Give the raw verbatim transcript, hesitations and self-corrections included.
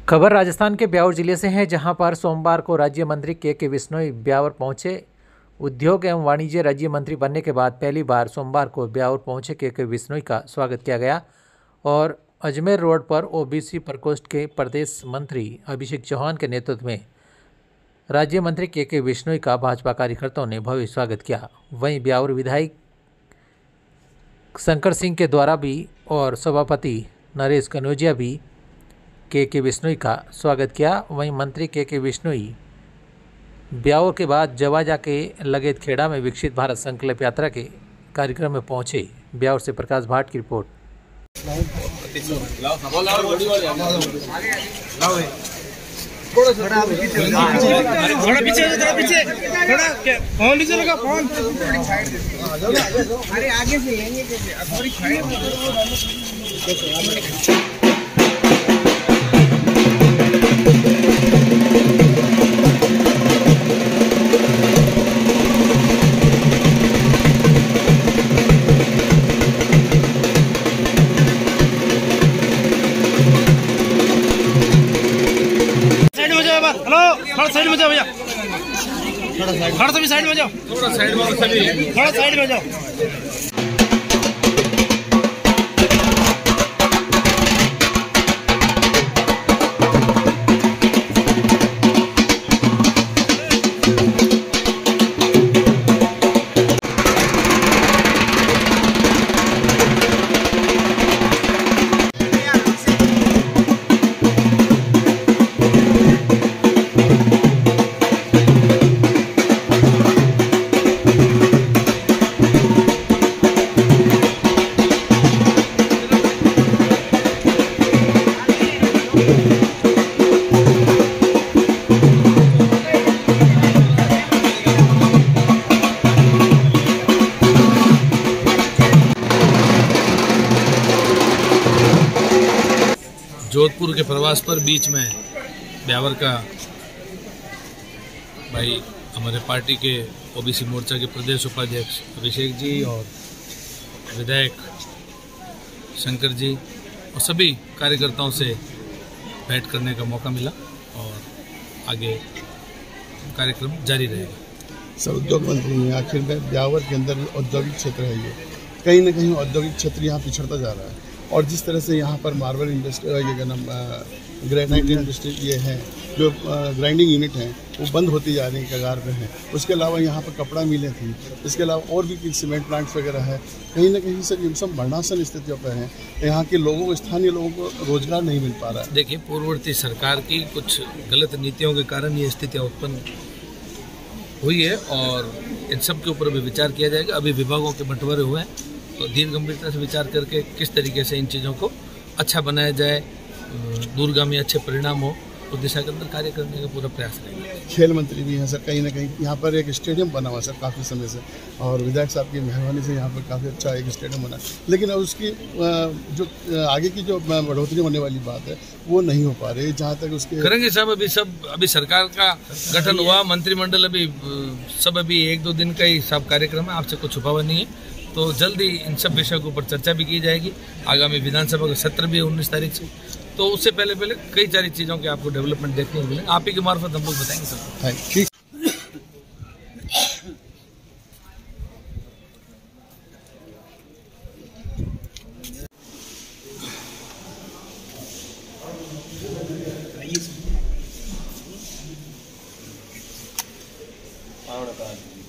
खबर राजस्थान के ब्यावर जिले से है, जहां पर सोमवार को राज्य मंत्री के के बिश्नोई ब्यावर पहुंचे। उद्योग एवं वाणिज्य राज्य मंत्री बनने के बाद पहली बार सोमवार को ब्यावर पहुंचे के के बिश्नोई का स्वागत किया गया और अजमेर रोड पर ओबीसी प्रकोष्ठ के प्रदेश मंत्री अभिषेक चौहान के नेतृत्व में राज्य मंत्री के के बिश्नोई का भाजपा कार्यकर्ताओं ने भव्य स्वागत किया। वहीं ब्यावर विधायक शंकर सिंह के द्वारा भी और सभापति नरेश कनौजिया भी के के बिश्नोई का स्वागत किया। वहीं मंत्री के के बिश्नोई ब्यावर के बाद जवाजा के लगेत खेड़ा में विकसित भारत संकल्प यात्रा के कार्यक्रम में पहुंचे। ब्यावर से प्रकाश भाट की रिपोर्ट। थोड़ा पीछे थोड़ा पीछे थोड़ा फोन नीचे लगा फोन। अरे आगे से लेंगे थोड़ी हेलो थोड़ा साइड में जाओ भैया, थोड़ा सा भी साइड में जाओ, थोड़ा साइड में सभी थोड़ा साइड में जाओ। जोधपुर के प्रवास पर बीच में ब्यावर का भाई हमारे पार्टी के ओबीसी मोर्चा के प्रदेश उपाध्यक्ष अभिषेक जी और विधायक शंकर जी और सभी कार्यकर्ताओं से भेंट करने का मौका मिला और आगे कार्यक्रम जारी रहेगा। सर, उद्योग मंत्री हैं, आखिर में ब्यावर के अंदर औद्योगिक क्षेत्र है, ये कहीं ना कहीं औद्योगिक क्षेत्र यहाँ पिछड़ता जा रहा है और जिस तरह से यहाँ पर मार्बल इंडस्ट्री, ये क्या नाम, ग्रेनाइट इंडस्ट्री ये हैं, जो ग्राइंडिंग यूनिट हैं वो बंद होती जा रही हैं, कगार पे हैं। उसके अलावा यहाँ पर कपड़ा मिलें थी, इसके अलावा और भी कुछ सीमेंट प्लांट्स वगैरह है। कहीं ना कहीं सर ये सब वर्णासन स्थितियों पर हैं, यहाँ के लोगों को, स्थानीय लोगों को रोजगार नहीं मिल पा रहा है। देखिए, पूर्ववर्ती सरकार की कुछ गलत नीतियों के कारण ये स्थितियाँ उत्पन्न हुई है और इन सब के ऊपर भी विचार किया जाएगा। अभी विभागों के बंटवारे हुए हैं तो धीर गंभीरता से विचार करके किस तरीके से इन चीज़ों को अच्छा बनाया जाए, दूरगामी अच्छे परिणाम हो, उस दिशा के अंदर कार्य करने का पूरा प्रयास करेंगे। खेल मंत्री भी हैं सर, कहीं ना कहीं यहाँ पर एक स्टेडियम बना हुआ सर काफ़ी समय से और विधायक साहब की मेहरबानी से यहाँ पर काफ़ी अच्छा एक स्टेडियम बना, लेकिन अब उसकी जो आगे की जो बढ़ोतरी होने वाली बात है वो नहीं हो पा रही। जहाँ तक उसके करेंगे साहब, अभी सब अभी सरकार का गठन हुआ, मंत्रिमंडल अभी सब अभी एक दो दिन का ही सब कार्यक्रम है, आपसे कुछ छुपा हुआ नहीं है। तो जल्दी इन सब विषयों के ऊपर चर्चा भी की जाएगी। आगामी विधानसभा का सत्र भी है उन्नीस तारीख से, तो उससे पहले पहले कई सारी चीज़ों के आपको डेवलपमेंट देखने को मिलेंगे। आप ही के मार्फत हम लोग बताएंगे सर। ठीक। आवड़ता है।